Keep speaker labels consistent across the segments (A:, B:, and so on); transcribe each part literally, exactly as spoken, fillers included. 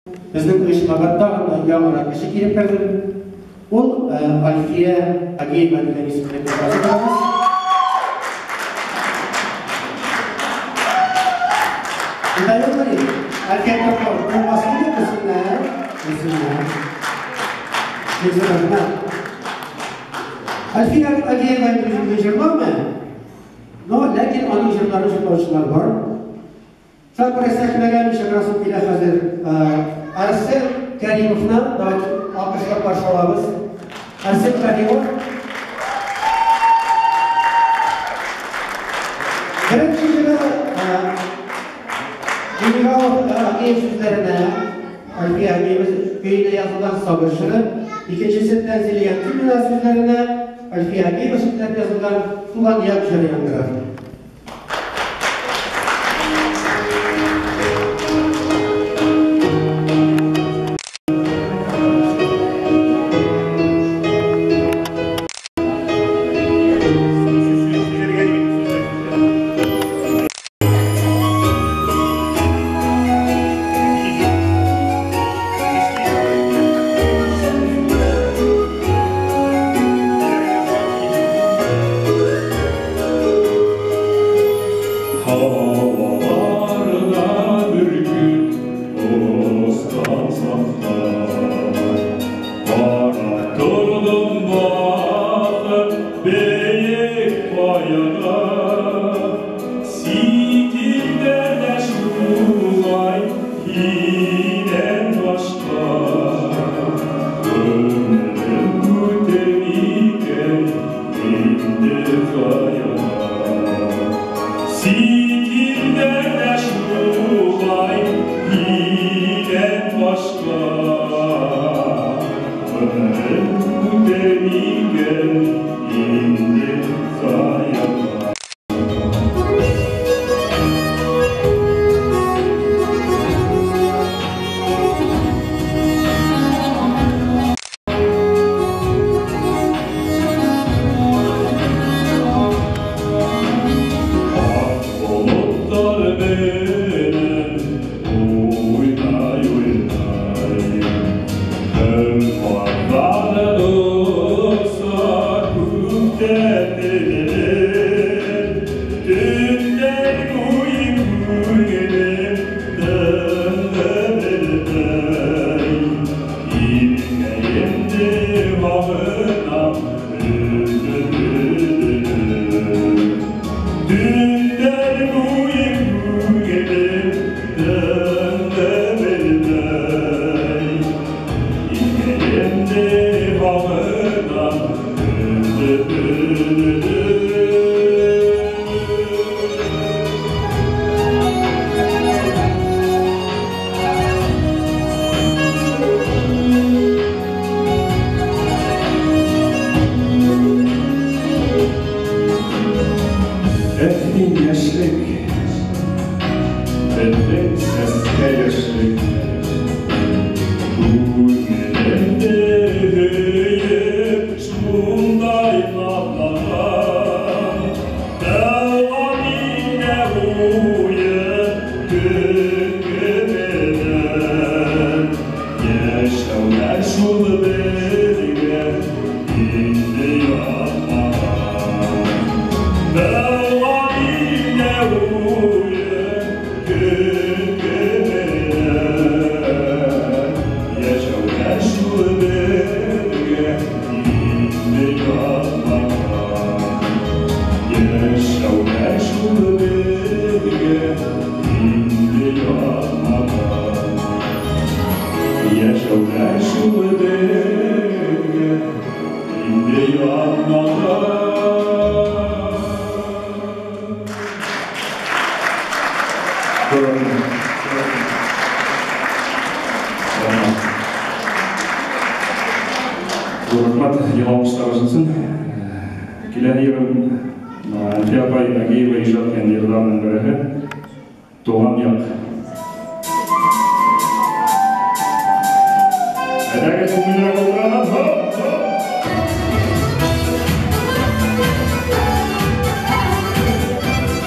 A: Bizning uyushmaganda yangi kishi kelib kirdi. Ул Альфия Агеева degan ismda qolamiz. Undaymi? Альфия Агеева bo'lmasligini bizlar, bizlar. Bizlar. Альфия Агеева degan jurnalmi? No, lekin uning jurnali o'quvchilar bor. Sakrasaklagan shakrasib ila hozir Arsel Karimovni alqışlab qarshi olamiz. Arsel Karimov. Birinchi yili General Ageyev so'zlarini Альфия Агеева kuyida yozilgan sabr shiri, ikkinchisi tanzilgan Timina so'zlarini Альфия Агеева so'zlarida yozilgan Tugan yak shiri yangradi.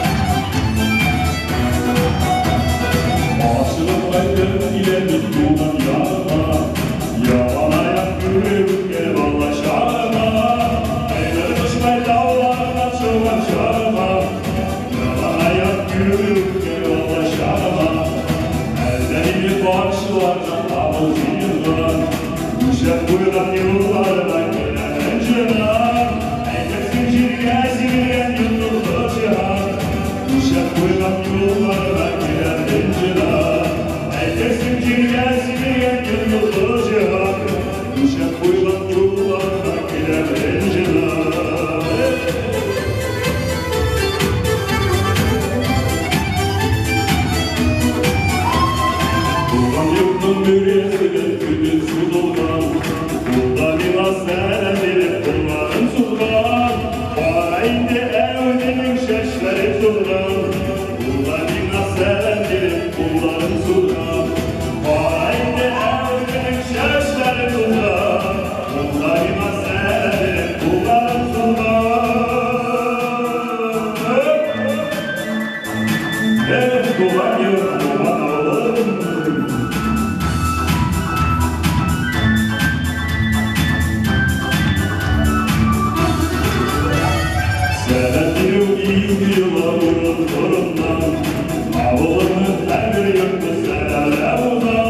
B: Ile yağma. Yaman ayak yürüyüp gel valla şarma. Ayları düşme dağlarına çoğan şarma. Yaman ayak yürüyüp gel valla şarma. Ellerinde bağışlardan davul zilvan. Uşak buyuran yıllardan gelen önceden. Eylep zincirge zilgen yıldızlı cihan. Uşak buyuran yıllardan gelen önceden. Eylep zincirge zilgen yıldızlı cihan. Uşak buyuran yıllardan gelen önceden. Yürüyesinin gülün sultan. Burada biraz senedir kulların sultan. Bana indi evlinin şeşleri sultan. Burada biraz senedir kulların sultan. Bana indi evlinin şeşleri sultan. Burada biraz senedir kulların sultan. Evet, kullan yok, kullan oğlum. Senedim gidiyorlar torundan. Avlumun her bir yurtta senele uzak.